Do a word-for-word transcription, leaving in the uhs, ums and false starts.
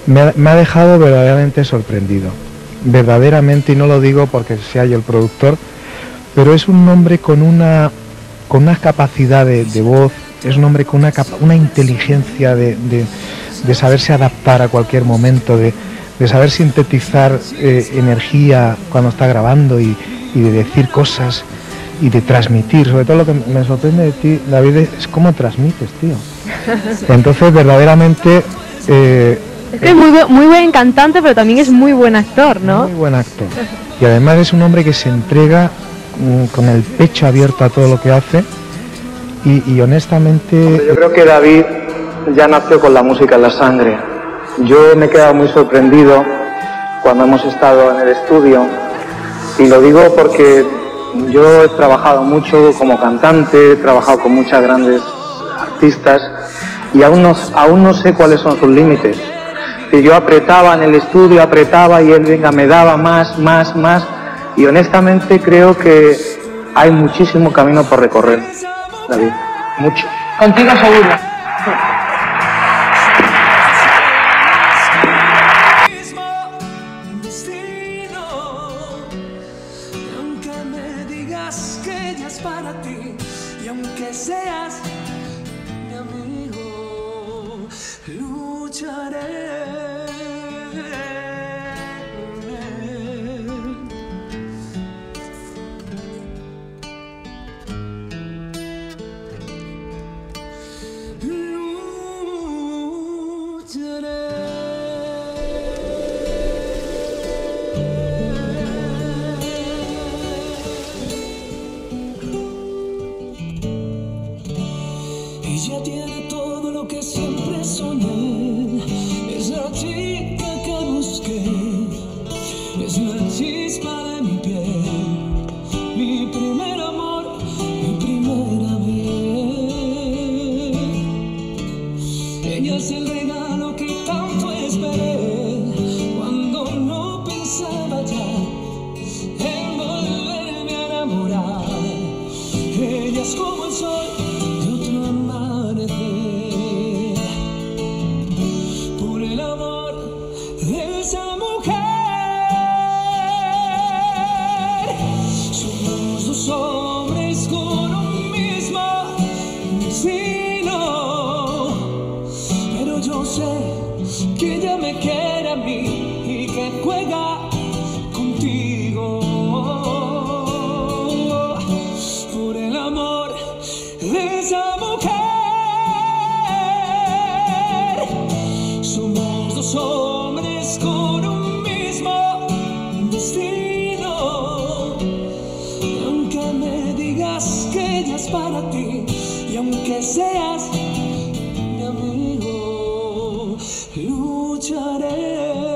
me ha, me ha dejado verdaderamente sorprendido, verdaderamente, y no lo digo porque sea yo el productor, pero es un hombre con una, con una capacidad de, de voz, es un hombre con una, capa, una inteligencia de, de, de saberse adaptar a cualquier momento, de, de saber sintetizar eh, energía cuando está grabando y, y de decir cosas y de transmitir. Sobre todo lo que me sorprende de ti, David, es cómo transmites, tío. Entonces, verdaderamente... Eh, es que es muy, muy buen cantante, pero también es muy buen actor, ¿no? Muy buen actor. Y además es un hombre que se entrega mm, con el pecho abierto a todo lo que hace. Y, y honestamente... Yo creo que David ya nació con la música en la sangre. Yo me he quedado muy sorprendido cuando hemos estado en el estudio. Y lo digo porque yo he trabajado mucho como cantante, he trabajado con muchas grandes artistas y aún no, aún no sé cuáles son sus límites. Y yo apretaba en el estudio, apretaba y él venga, me daba más, más, más. Y honestamente creo que hay muchísimo camino por recorrer, David. Mucho. Contigo seguro. Ella tiene todo lo que siempre soñé, es la chica que busqué, es la chispa de mi piel, mi primer amor, mi primera vez. Ella es el regalo que tanto esperé, cuando no pensaba ya en volverme a enamorar. Ella es como el sol de otro amanecer, por el amor de esa mujer. Somos dos hombres con un mismo destino, pero yo sé que ella me quiere a mí y que juega contigo. Por el amor de esa mujer, somos dos hombres con un mismo destino. Y aunque me digas que ella es para ti, y aunque seas mi amigo, lucharé.